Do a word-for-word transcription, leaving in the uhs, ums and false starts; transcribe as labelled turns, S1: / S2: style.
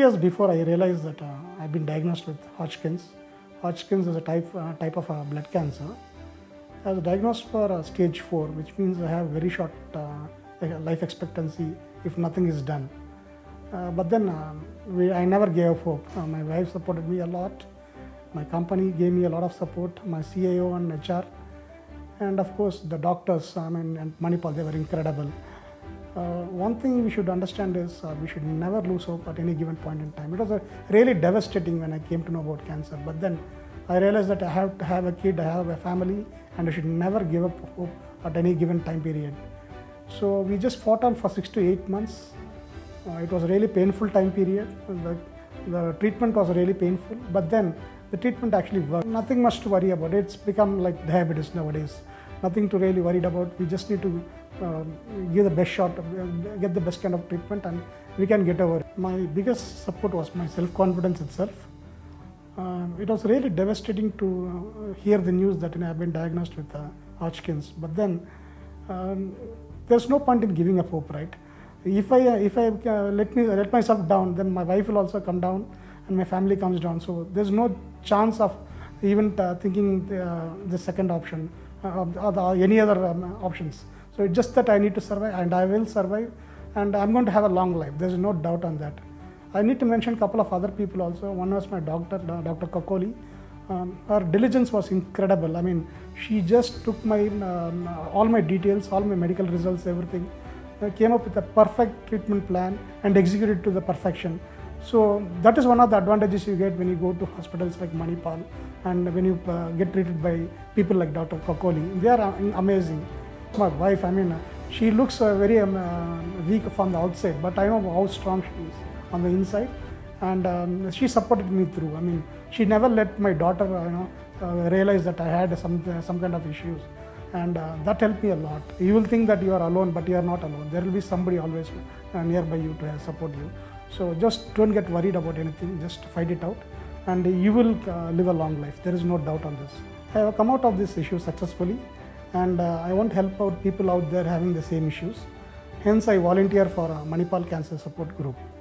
S1: years before, I realized that uh, I've been diagnosed with Hodgkin's. Hodgkin's is a type, uh, type of uh, blood cancer. I was diagnosed for uh, stage four, which means I have very short uh, life expectancy if nothing is done. Uh, but then uh, we, I never gave up hope. Uh, my wife supported me a lot. My company gave me a lot of support, my C A O and H R. And of course, the doctors, I mean, and Manipal, they were incredible. Uh, one thing we should understand is uh, we should never lose hope at any given point in time. It was a really devastating when I came to know about cancer. But then I realized that I have to have a kid, I have a family, and I should never give up hope at any given time period. So we just fought on for six to eight months. Uh, it was a really painful time period. The, the treatment was really painful, but then the treatment actually worked. Nothing much to worry about. It's become like diabetes nowadays. Nothing to really worry about. We just need to uh, give the best shot, get the best kind of treatment, and we can get over it. My biggest support was my self-confidence itself. Uh, it was really devastating to uh, hear the news that you know, I've been diagnosed with uh, Hodgkin's. But then um, there's no point in giving up hope, right? If I if I uh, let me let myself down, then my wife will also come down, and my family comes down. So there's no chance of even uh, thinking the, uh, the second option uh, or the, any other um, options. So it's just that I need to survive, and I will survive, and I'm going to have a long life. There's no doubt on that. I need to mention a couple of other people also. One was my doctor, Doctor Kokoli. Um, her diligence was incredible. I mean, she just took my um, all my details, all my medical results, everything. Uh, came up with a perfect treatment plan and executed to the perfection. So that is one of the advantages you get when you go to hospitals like Manipal and when you uh, get treated by people like Doctor Kokoli. They are uh, amazing. My wife, I mean, uh, she looks uh, very um, uh, weak from the outside, but I know how strong she is on the inside, and um, she supported me through. I mean, she never let my daughter, uh, you know, uh, realize that I had some uh, some kind of issues. And uh, that helped me a lot. You will think that you are alone, but you are not alone. There will be somebody always uh, nearby you to support you. So just don't get worried about anything, just fight it out, and you will uh, live a long life. There is no doubt on this. I have come out of this issue successfully, and uh, I want to help out people out there having the same issues. Hence, I volunteer for a Manipal Cancer Support Group.